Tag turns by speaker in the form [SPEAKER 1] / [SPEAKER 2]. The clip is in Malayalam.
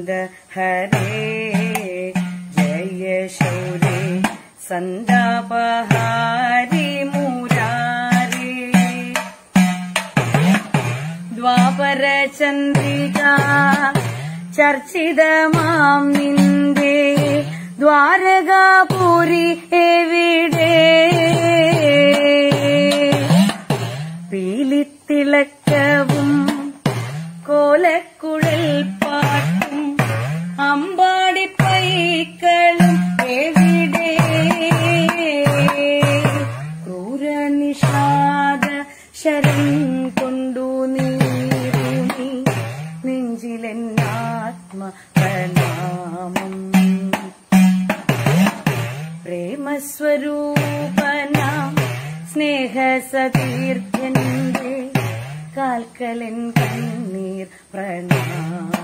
[SPEAKER 1] मुकुन्द हरे जय शौरे सन्तापहारि मुरारे द्वापर चन्द्रिका चर्चितमां निन्दे द्वारकापुरी एविडे पीलितिलक्कवुम कोलक्कुഴൽ പാട്ടും അമ്പാടിപ്പൈക്കളും എവിടെ ക്രൂരനിഷാദ ശരം കൊണ്ടു നീറുമി നെഞ്ചിലെന്നാത്മ പ്രണാമം പ്രേമസ്വരൂപനാം സ്നേഹസതീർത്ഥ്യന്റെ കാൽക്കലൻ കണ്ണീർ പ്രണാമം